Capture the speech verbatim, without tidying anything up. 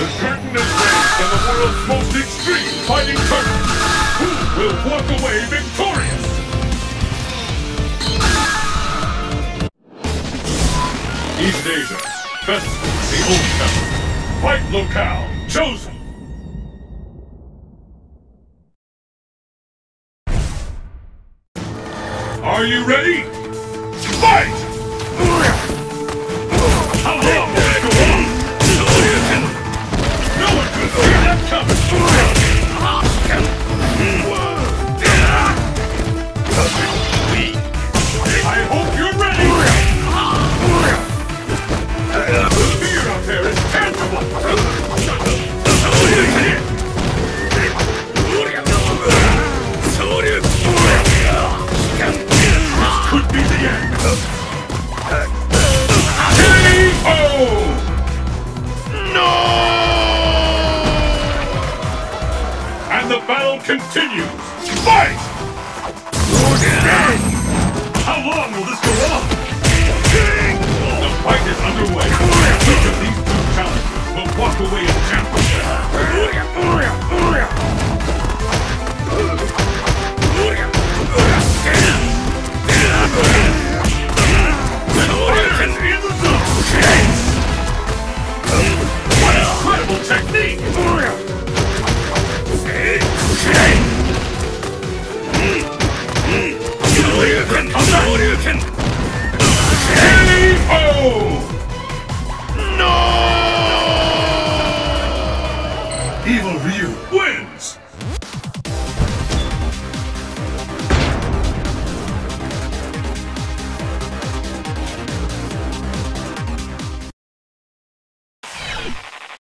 The curtain is raised on the world's most extreme fighting tournament. Who will walk away victorious? East Asia, Festival, the Old Temple. Fight locale chosen. Are you ready? Fight! How long will it go on? No one could see that coming! I hope you're ready! The fear up there is tangible! Could be the end! K O! No! And the battle continues! Fight! How long will this go on? The fight is underway. Each of these two challengers will walk away as champions. What incredible technique! K O!